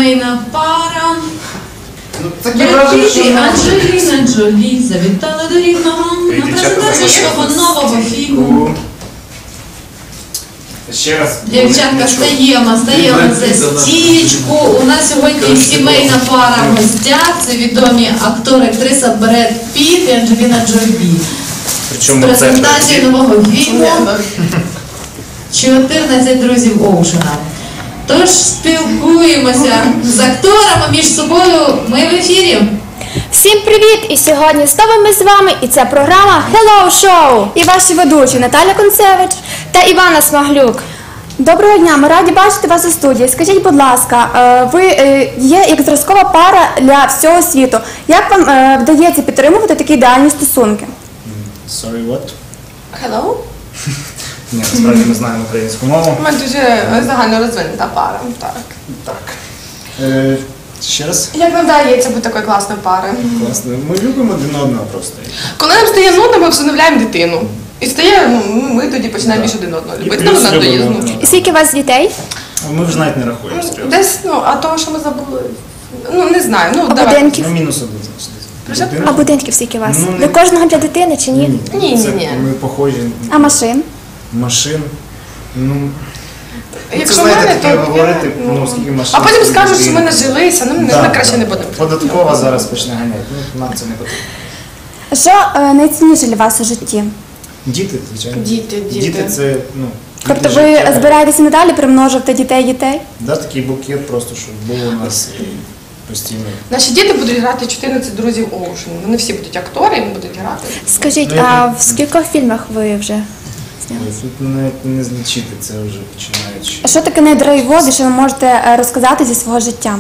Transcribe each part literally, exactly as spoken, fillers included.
сімейна пара. Такі Бред враження, Піт і що Анджеліна Джолі завітали до Рівного на презентацію свого нового фільму. Ще раз. Дівчатка, стаємо, стаємо за стічку. У нас сьогодні сімейна пара в гостях. Це відомі актори, актриса Бред Піт і Анджеліна Джолі. З презентацією нового фільму чотирнадцять друзів Оушена. Тож спілкуємося з акторами між собою. Ми в ефірі. Всім привіт! І сьогодні знову ми з вами, і це програма Hello Show! І ваші ведучі Наталя Концевич та Івана Смаглюк. Доброго дня, ми раді бачити вас у студії. Скажіть, будь ласка, ви є як зразкова пара для всього світу. Як вам вдається підтримувати такі ідеальні стосунки? Sorry, what? Hello? Ні, насправді ми знаємо українську мову. Ми дуже загально розвинута пара, так. Так. Е, ще раз. Як нам вдається бути такою класною парою? Класно. Ми любимо один одного просто. Коли нам стає нудно, ми всиновляємо дитину. І стає, ну, ми тоді починаємо більше один одного любити. Нам плюс нам тоді любимо. знучить. І скільки у вас дітей? Ми вже навіть не рахуємо, серйозно. Десь, ну, а того, що ми забули, ну, не знаю, ну, А давай. будинків? Ну, мінус один. Вже? Дитина? А будинків скільки у вас? Ну, не- Для кожного для дитини чи ні? Ні, Це ні, ні. Ми похожі. А машин? Машин. Ну, Якщо це, знаєте, мене, таке то говорити, я- ну, скільки машин. А потім скільки скажуть, що ми будинків. нажилися, ну, ми Да, краще да. не будемо. Податкова зараз почне ганяти. Ну, нам це не потрібно. Що е, найцінніше для вас у житті? Діти, звичайно. Діти, діти. Діти це, ну, Тобто діти ви життя. збираєтеся надалі примножувати дітей-дітей? Да, такий букет просто, щоб було у нас і постійно. Наші діти будуть грати чотирнадцять друзів Оушен. Вони всі будуть актори і вони будуть грати. Скажіть, Ну, а я- в скількох фільмах ви вже зняли? Тут навіть не злічити, це вже починаючи. А що таке найдрайвовіше, що ви можете е, розказати зі свого життя?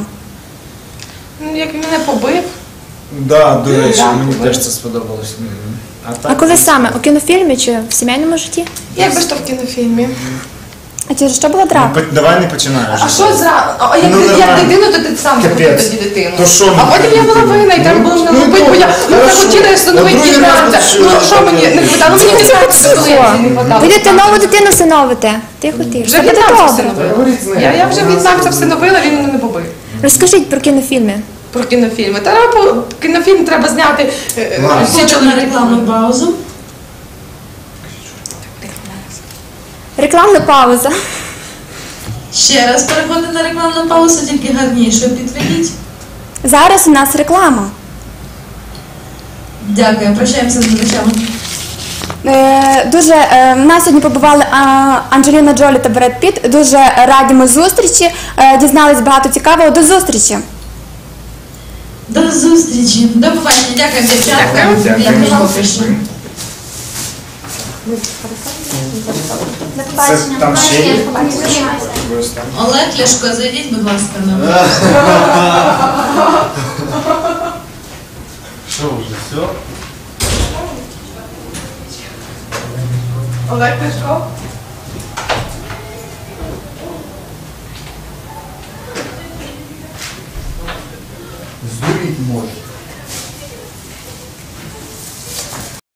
Ну, як він мене побив. Да, до речі, Да, мені побив. теж це сподобалось. Мгм. А так, коли ну, саме? У кінофільмі чи в сімейному житті? Як би ж то в кінофільмі. А через що була ну, драка? по- Давай не починаєш. А що за... А як, Ну, як нормально. дитину, то ти сам захотів Капець. тоді дитину. То що а ми потім я була дитину? винна, і треба Ну, було мене ну, лупити, бо я ну, хорошо. захотіла я встановити На другий раз дівчата. почули, Ну, що що мені таке? не хватало? Мені дівчата не хватало. Ви йдете нову дитину всиновити? Тихо, тихо. Вже Все буде в'єтнамця добре. всиновила. Говоріть з нею. Я, я вже Вона в'єтнамця забула. всиновила, він мене не побив. Розкажіть про кінофільми. Про кінофільми. Треба, по- кінофільм треба зняти е, е, Ладно. всі Хочу на чоловіки. рекламну паузу. Рекламна пауза. Ще раз переходимо на рекламну паузу, тільки гарніше підведіть. Зараз у нас реклама. Дякую, прощаємося з глядачами. Е, дуже е, в нас сьогодні побували а, Анджеліна Джолі та Бред Піт. Дуже радімо зустрічі. Е, дізнались багато цікавого. До зустрічі. До зустрічі. До побачення. Дякую, дівчатка. Дякую. Я Дякую. пишу. До Це там ще є? Олег Ляшко, зайдіть, будь ласка, на. Що вже, все? Олег Ляшко.